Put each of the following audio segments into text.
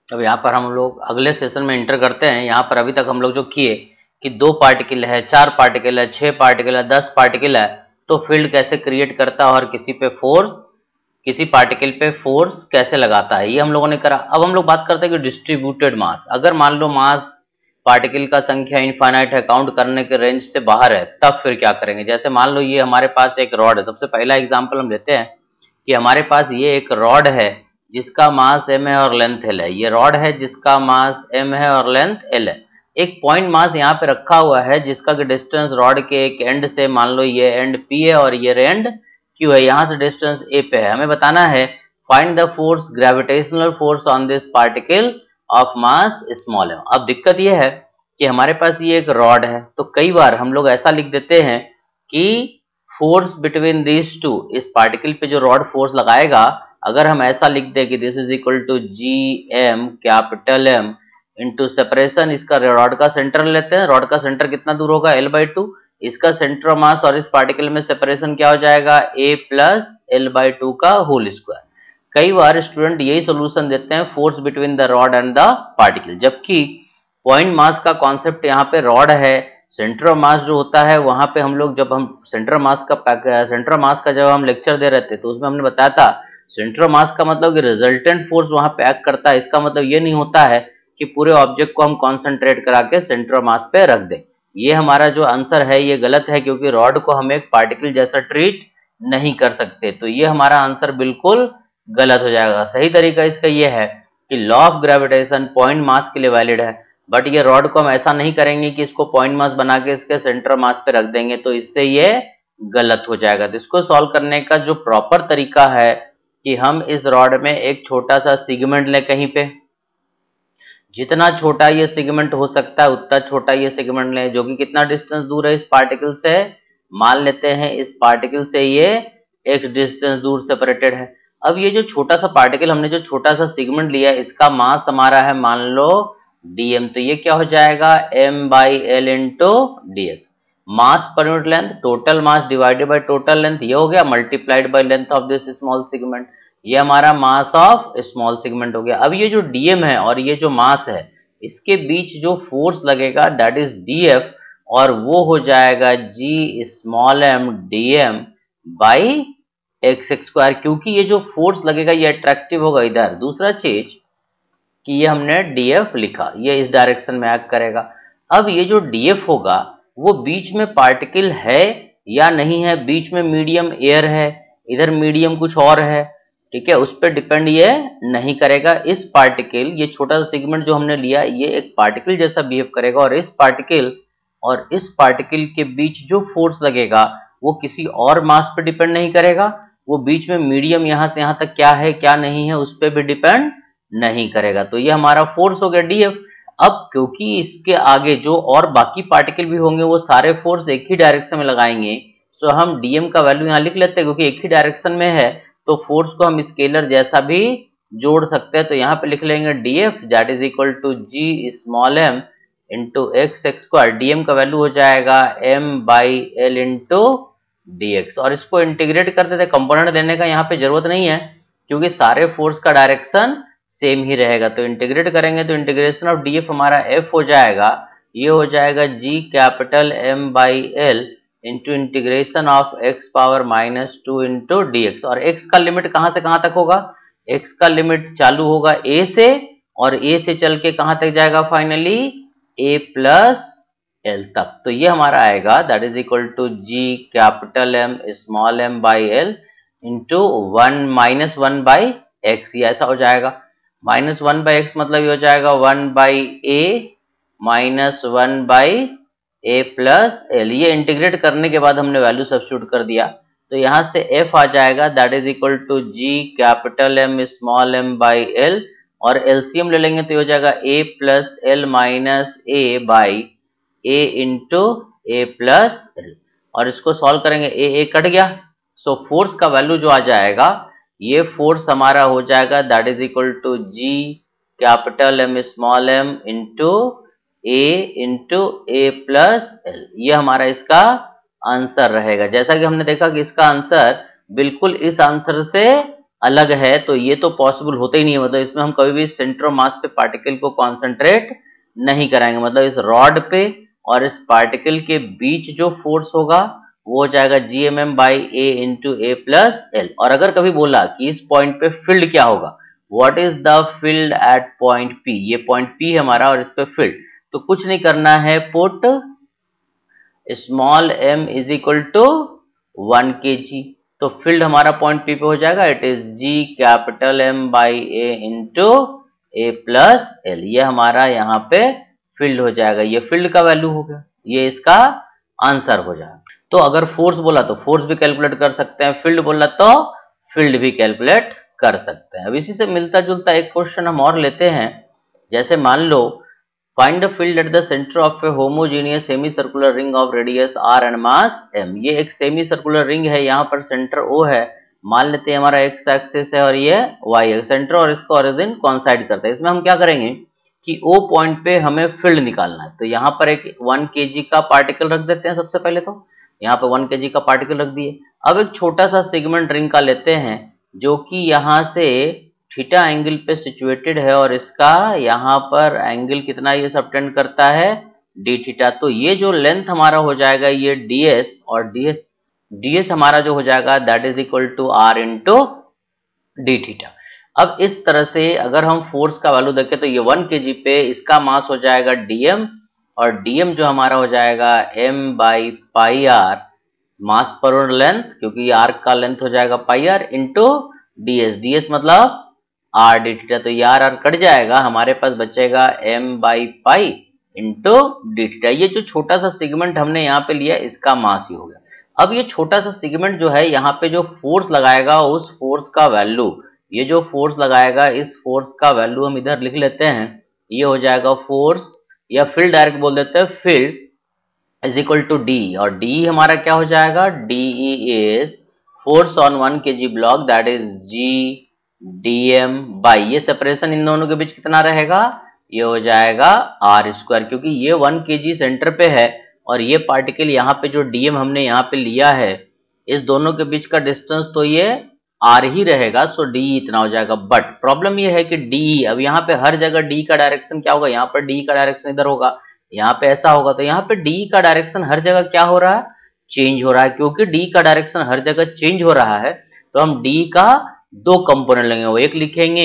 अब यहाँ पर हम लोग अगले सेशन में इंटर करते हैं। यहाँ पर अभी तक हम लोग जो किए कि 2 पार्टिकल है, 4 पार्टिकल है, 6 पार्टिकल है, 10 पार्टिकल है, तो फील्ड कैसे क्रिएट करता है और किसी पार्टिकल पे फोर्स कैसे लगाता है, ये हम लोगों ने करा। अब हम लोग बात करते हैं कि डिस्ट्रीब्यूटेड मास, अगर मान लो मास पार्टिकल का संख्या इनफाइनाइट है, काउंट करने के रेंज से बाहर है, तब फिर क्या करेंगे। जैसे मान लो ये हमारे पास एक रॉड है, सबसे पहला एग्जांपल हम लेते हैं कि हमारे पास ये एक रॉड है जिसका मास m है और लेंथ l है। ये रॉड है जिसका मास m है और लेंथ l है। एक पॉइंट मास यहाँ पे रखा हुआ है जिसका कि डिस्टेंस रॉड के एक एंड से, मान लो ये एंड P है और ये एंड Q है, यहाँ से डिस्टेंस A पे है। हमें बताना है find the force, gravitational force on this particle of mass small m। अब दिक्कत ये है कि हमारे पास ये एक रॉड है, तो कई बार हम लोग ऐसा लिख देते हैं कि फोर्स बिटवीन दीज टू, इस पार्टिकल पे जो रॉड फोर्स लगाएगा, अगर हम ऐसा लिख दें कि this is equal to G M capital M into separation, इसका रॉड का सेंटर लेते हैं, रॉड का सेंटर कितना दूर होगा l/2, इसका सेंटर ऑफ मास और इस पार्टिकल में सेपरेशन क्या हो जाएगा a प्लस l/2 का होल स्क्वायर। कई बार स्टूडेंट यही सोल्यूशन देते हैं force between the rod and the particle, जबकि पॉइंट मास का कॉन्सेप्ट यहाँ पे रॉड है। सेंटर ऑफ मास जो होता है वहां पे हम लोग, जब हम सेंटर ऑफ मास का जब हम लेक्चर दे रहे थे तो उसमें हमने बताया था सेंटर ऑफ मास का मतलब कि रिजल्टेंट फोर्स वहां पे एक्ट करता है। इसका मतलब ये नहीं होता है कि पूरे ऑब्जेक्ट को हम कॉन्सेंट्रेट करा के सेंटर ऑफ मास पे रख दें। ये हमारा जो आंसर है ये गलत है, क्योंकि रॉड को हम एक पार्टिकल जैसा ट्रीट नहीं कर सकते। तो ये हमारा आंसर बिल्कुल गलत हो जाएगा। सही तरीका इसका ये है कि law of gravitation point mass के लिए वैलिड है, बट ये रॉड को हम ऐसा नहीं करेंगे कि इसको पॉइंट मास बना के इसके सेंटर मास पे रख देंगे, तो इससे ये गलत हो जाएगा। तो इसको सॉल्व करने का जो प्रॉपर तरीका है कि हम इस रॉड में एक छोटा सा सेगमेंट लें, कहीं पे जितना छोटा ये सेगमेंट हो सकता है उतना छोटा ये सेगमेंट लें, जो कि कितना डिस्टेंस दूर है इस पार्टिकल से, मान लेते हैं इस पार्टिकल से ये एक डिस्टेंस दूर सेपरेटेड है। अब ये जो छोटा सा पार्टिकल, हमने जो छोटा सा सेगमेंट लिया, इसका मास हमारा है मान लो dm, तो ये क्या हो जाएगा m/l into dx। Mass per unit length, total mass divided by total length, ये हो गया multiplied by length of this small segment, ये हमारा मास ऑफ स्मॉल सेगमेंट हो गया। अब ये जो dm है और ये जो मास है, इसके बीच जो फोर्स लगेगा दैट इज df, और वो हो जाएगा g small m dm by x square, क्योंकि ये जो फोर्स लगेगा ये अट्रैक्टिव होगा इधर। दूसरा चीज कि ये हमने df लिखा, ये इस डायरेक्शन में एक्ट करेगा। अब ये जो df होगा वो बीच में पार्टिकल है या नहीं है, बीच में मीडियम एयर है, इधर मीडियम कुछ और है, ठीक है, उस पर डिपेंड ये नहीं करेगा। इस पार्टिकल, ये छोटा सा सेगमेंट जो हमने लिया, ये एक पार्टिकल जैसा बिहेव करेगा, और इस पार्टिकल के बीच जो फोर्स लगेगा वो किसी और मास पे डिपेंड नहीं करेगा, वो बीच में मीडियम यहां से यहां तक क्या है क्या नहीं है उस पर भी डिपेंड नहीं करेगा। तो ये हमारा फोर्स हो गया df। अब क्योंकि इसके आगे जो और बाकी पार्टिकल भी होंगे वो सारे फोर्स एक ही डायरेक्शन में लगाएंगे, तो हम dm का वैल्यू यहाँ लिख लेते हैं, क्योंकि एक ही डायरेक्शन में है तो फोर्स को हम स्केलर जैसा भी जोड़ सकते हैं। तो यहाँ पे लिख लेंगे df that is equal to g small m into x square, dm का वैल्यू हो जाएगा m/l इंटू dx। और इसको इंटीग्रेट कर देते, कंपोनेंट देने का यहाँ पे जरूरत नहीं है क्योंकि सारे फोर्स का डायरेक्शन सेम ही रहेगा। तो इंटीग्रेट करेंगे तो इंटीग्रेशन ऑफ df हमारा f हो जाएगा, ये हो जाएगा g capital m/l into integration of x⁻⁻² into dx। और x का लिमिट कहां से कहां तक होगा, x का लिमिट चालू होगा a से, और a से चल के कहां तक जाएगा फाइनली a प्लस l तक। तो ये हमारा आएगा that is equal to g capital M small m/l into 1-1/x, ये ऐसा हो जाएगा। -1/x मतलब ये हो जाएगा 1/a minus 1/a plus l। ये इंटीग्रेट करने के बाद हमने वैल्यू सब्स्टिट्यूट कर दिया, तो यहां से f आ जाएगा that is equal to g capital M small m/l, और एलसीएम ले लेंगे तो ये हो जाएगा a plus l minus a by a into a plus l, और इसको सॉल्व करेंगे a कट गया। सो फोर्स का वैल्यू जो आ जाएगा, ये फोर्स हमारा हो जाएगा that is equal to g capital M small m into a plus l। ये हमारा इसका आंसर रहेगा। जैसा कि हमने देखा कि इसका आंसर बिल्कुल इस आंसर से अलग है, तो ये तो पॉसिबल होता ही नहीं है। मतलब इसमें हम कभी भी सेंटर ऑफ मास पे पार्टिकल को कॉन्सेंट्रेट नहीं कराएंगे। मतलब इस रॉड पे और इस पार्टिकल के बीच जो फोर्स होगा वो हो जाएगा GMM by A into A plus L. और अगर कभी बोला कि इस पॉइंट पे फील्ड क्या होगा, what is the field at point P, ये पॉइंट पी है हमारा और इस पे फील्ड, तो कुछ नहीं करना है, put small m is equal to 1 kg। तो फील्ड हमारा पॉइंट पी पे हो जाएगा, it is G capital M by A into A plus L. ये हमारा यहाँ पे फील्ड हो जाएगा, ये फील्ड का वैल्यू हो गया, ये इसका आंसर हो जाएगा। तो अगर फोर्स बोला तो फोर्स भी कैलकुलेट कर सकते हैं, फील्ड बोला तो फील्ड भी कैलकुलेट कर सकते हैं। अब इसी से मिलता जुलता एक क्वेश्चन हम और लेते हैं। जैसे मान लो find the field at the centre of a homogeneous semi circular ring of radius r and mass m। ये एक सेमी सर्कुलर रिंग है, यहाँ पर सेंटर O है, मान लेते हैं हमारा x एक्सिस है और ये y है, सेंटर और इसका ओरिजिन कोइंसाइड करता है। इसमें हम क्या करेंगे कि O पॉइंट पे हमें फील्ड निकालना है। तो यहाँ पर एक 1 kg का पार्टिकल रख देते हैं। सबसे पहले तो यहाँ पे 1 kg का पार्टिकल रख दिए। अब एक छोटा सा सेगमेंट रिंग का लेते हैं जो कि यहाँ से थीटा एंगल पे सिचुएटेड है और इसका यहाँ पर एंगल कितना ये सबटेंड करता है, डी थीटा। तो ये जो लेंथ हमारा हो जाएगा ये ds, और ds हमारा जो हो जाएगा that is equal to r into D theta. अब इस तरह से अगर हम फोर्स का वैल्यू देखें तो ये 1 kg पे इसका मास हो जाएगा dm, और dm जो हमारा हो जाएगा m by pi R, mass per unit length, क्योंकि ये आर्क का लेंथ हो जाएगा पाई आर इंटू ds मतलब r डी थीटा। तो ये आर कट जाएगा, हमारे पास बचेगा m by pi into D theta. ये जो छोटा सा सेगमेंट हमने यहाँ पे लिया इसका मास ही हो गया। अब ये छोटा सा सेगमेंट जो है यहाँ पे जो फोर्स लगाएगा उस फोर्स का वैल्यू, ये जो फोर्स लगाएगा इस फोर्स का वैल्यू हम इधर लिख लेते हैं। ये हो जाएगा फोर्स या फील्ड डायरेक्ट बोल देते हैं, field is equal to D, और डी हमारा क्या हो जाएगा, D is force on 1 kg block that is G dm by, ये सेपरेशन इन दोनों के बीच कितना रहेगा, ये हो जाएगा आर स्क्वायर, क्योंकि ये 1 kg सेंटर पे है और ये पार्टिकल यहाँ पे जो dm हमने यहाँ पे लिया है इस दोनों के बीच का डिस्टेंस तो ये r ही रहेगा, सो d इतना हो जाएगा। बट प्रॉब्लम ये है कि d, अब यहाँ पे हर जगह d का डायरेक्शन क्या होगा, यहाँ पर d का डायरेक्शन इधर होगा, यहाँ पे ऐसा होगा, तो यहाँ पे d का डायरेक्शन हर जगह क्या हो रहा है, चेंज हो रहा है। क्योंकि d का डायरेक्शन हर जगह चेंज हो रहा है तो हम d का दो कंपोनेंट लेंगे, वो एक लिखेंगे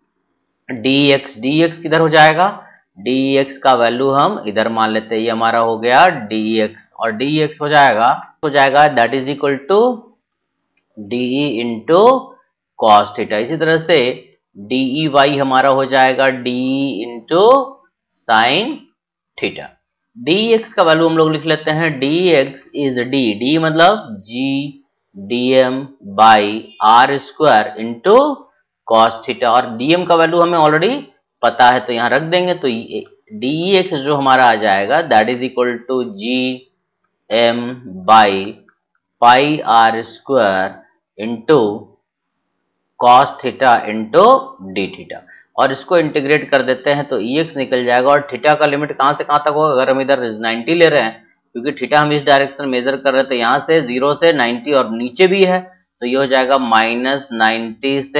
dx किधर हो जाएगा, dx का वैल्यू हम इधर मान लेते हैं, ये हमारा हो गया dx, और dx हो जाएगा that is equal to de into cos theta. इसी तरह से dey हमारा हो जाएगा d into sine theta. dx का वैल्यू हम लोग लिख लेते हैं, dx इज d मतलब g dm by R square into cos theta, और dm का वैल्यू हमें ऑलरेडी पता है तो यहाँ रख देंगे। तो dx जो हमारा आ जाएगा that is equal to G M by pi R square into cos theta into D theta, और इसको इंटीग्रेट कर देते हैं तो ex निकल जाएगा। और थीटा का लिमिट कहाँ से कहाँ तक होगा, अगर हम इधर 90 ले रहे हैं क्योंकि थीटा हम इस डायरेक्शन मेजर कर रहे हैं तो यहाँ से 0 से 90 और नीचे भी है तो ये हो जाएगा -90 से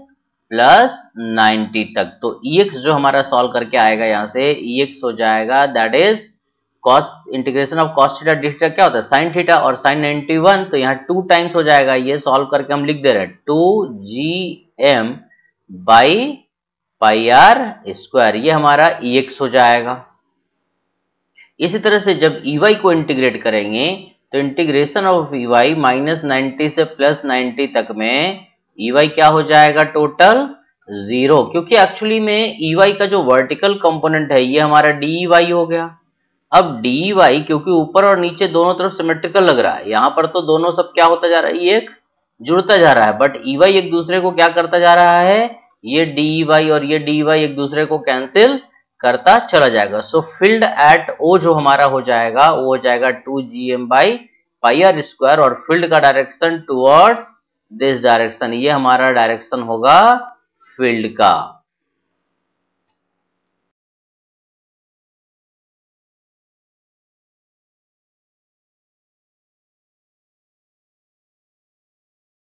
+90 तक। तो ex जो हमारा सॉल्व करके आएगा यहाँ से ex हो जाएगा that is cos integration of cos theta D theta क्या होता है sin थीटा, और sin 91 तो यहाँ 2 टाइम्स हो जाएगा, ये सॉल्व करके हम लिख दे रहे हैं 2gm by pi R square, ये हमारा ex हो जाएगा। इसी तरह से जब ey को इंटीग्रेट करेंगे तो इंटीग्रेशन ऑफ ey -90 से +90 तक में ey क्या हो जाएगा, टोटल 0, क्योंकि एक्चुअली में ey का जो वर्टिकल कंपोनेंट है ये हमारा dy हो गया। अब dy क्योंकि ऊपर और नीचे दोनों तरफ सिमेट्रिकल लग रहा है, यहाँ पर तो दोनों सब क्या होता जा रहा है, ex जुड़ता जा रहा है, बट ey एक दूसरे को क्या करता जा रहा है, ये dy और ये dy एक दूसरे को कैंसिल करता चला जाएगा। सो फील्ड एट O जो हमारा हो जाएगा वो हो जाएगा 2gm by pi R square, और फील्ड का डायरेक्शन टुवर्ड्स दिस डायरेक्शन, ये हमारा डायरेक्शन होगा फील्ड का।